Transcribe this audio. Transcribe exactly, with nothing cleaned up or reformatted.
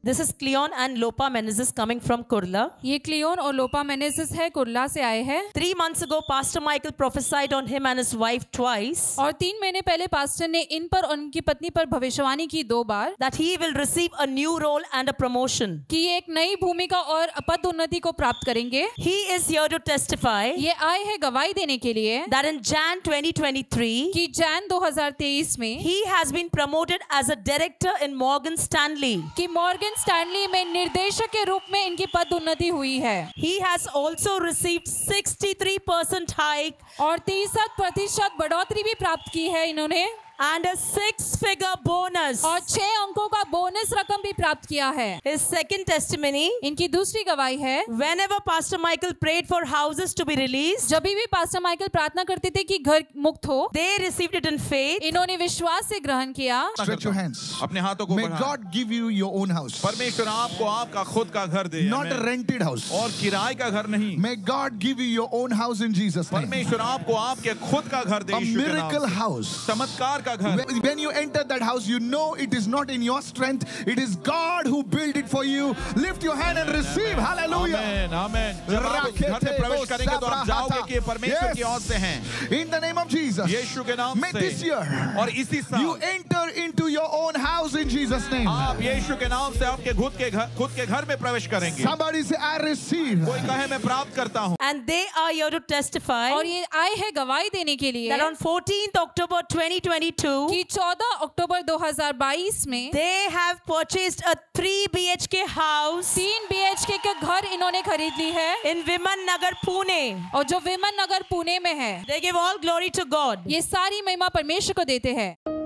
This is Cleon and Lopa Menezes coming from Kurla. ये क्लियोन और लोपा मेनेसिस है, कुर्ला से आए हैं। Three months ago, Pastor Michael prophesied on him and his wife twice और तीन महीने पहले पास्टर ने इन पर और उनकी पत्नी पर भविष्यवाणी की दो बार that he will receive a new role and a promotion. कि ये एक नई भूमिका और पद उन्नति को प्राप्त करेंगे। He is here to testify ये आए हैं गवाही देने के लिए that in January twenty twenty-three, कि जैन दो हज़ार तेईस में he has been promoted as a director in Morgan Stanley. कि मॉर्गन स्टैनली में निर्देशक के रूप में इनकी पद उन्नति हुई है He has also received sixty-three percent hike और तीस प्रतिशत बढ़ोतरी भी प्राप्त की है इन्होंने and a six-figure bonus. और छह अंकों का बोनस रकम भी प्राप्त किया है। His second testimony, इनकी दूसरी गवाही है whenever Pastor Michael prayed for houses to be released, जब भी पास्टर माइकल प्रार्थना करते थे कि घर मुक्त हो, they received it in faith. इन्होंने विश्वास से ग्रहण किया। Stretch your hands. अपने हाथों को May बढ़ाएं। God give you your own house. परमेश्वर आपको आपका खुद का घर दे, Not a आमीन। rented house. और किराए का घर नहीं। May God give you your own house in Jesus' name. परमेश्वर आपको आपके खुद का घर दे, A यीशु के नाम miracle से। house. चमत्कार का घर। When when you enter that house, you know it is not in your strength. It is God who built it for you. Lift your hand and receive. Hallelujah. आमीन, आमीन। जब आप उस घर में प्रवेश करेंगे तो आप जाओगे कि परमेश्वर की ओर से हैं। In the name of Jesus. यीशु के नाम May से। this year और इसी साल you enter into your own house in Jesus' name. आप यीशु के नाम से आपके खुद के घर खुद के घर में प्रवेश करेंगे। Somebody say, I receive. कोई कहे मैं प्राप्त करता हूँ। And they are here to testify और ये आए हैं गवाही देने के लिए that on fourteenth October twenty twenty-two, कि चौदह अक्टूबर दो हज़ार बाईस में they have purchased a three B H K house तीन बी एच के का घर इन्होंने खरीद ली है in Viman Nagar, Pune. और जो विमन नगर पुणे में है। They give all glory to God. ये सारी महिमा परमेश्वर को देते हैं।